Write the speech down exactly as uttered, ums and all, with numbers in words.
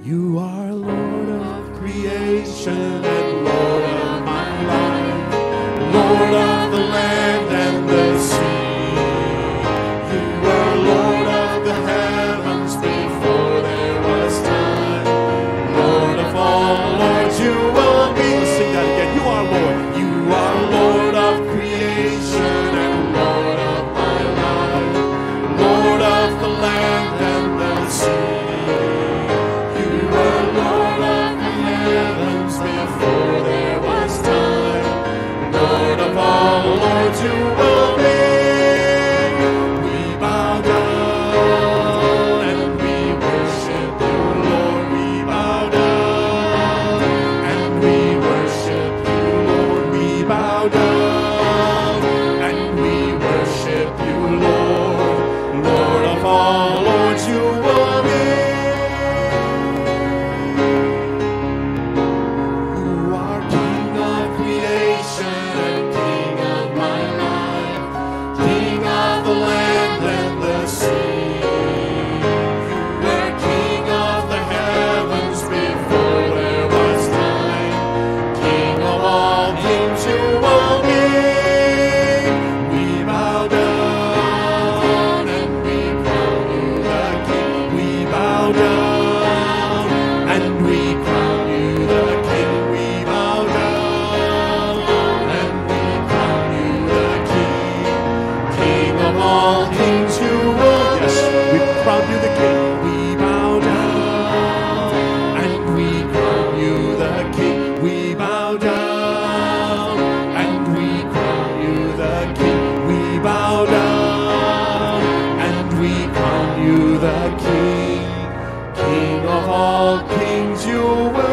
You are Lord of creation and Lord of my life, Lord of the land and the sea. You are Lord of the heavens before there was time. Lord of all lords, you will be. Let's sing that again. You are Lord. You are Lord of creation and Lord of my life, Lord of the land and the sea. Lord, you will be. We bow down and we worship you, Lord. We bow down and we worship you, Lord. We bow down and we worship you, Lord. Lord of all lords, you will be. You are King of creation and King of my life, King of the land and the sea. You were King of the heavens before there was time. King of all kings you will be. We bow down and we crown you the King. We bow down and we crown you the King. We bow down and we crown you the King. King of all kings you will. Yes, we crown you the King. We bow down and we crown you the King. We bow down and we crown you the King. We bow down and we crown you the King. King of all kings you will.